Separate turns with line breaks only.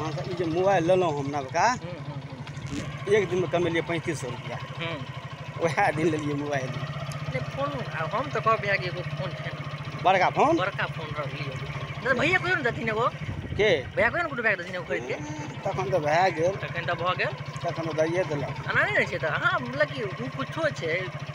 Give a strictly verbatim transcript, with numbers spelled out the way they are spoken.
हाँ सर, ये जो मोबाइल लेलो हम नवका एक दिन में कमेलिए पैंतीस सौ रुपया वह दिन ले लिए मोबाइल।
फोन हम तो कह भैया एगो फोन है
बड़का फोन
बड़का फोन रख लियो भैया कोई न दथिन एगो
के
भैया कोई न कुछ बैग दथिन एगो खरीद के
तखन तो भए गेल
तखन तो भ गेल
तखन तो दैए देलक
आना नहीं छै त हां मतलब कि उ कुछो छै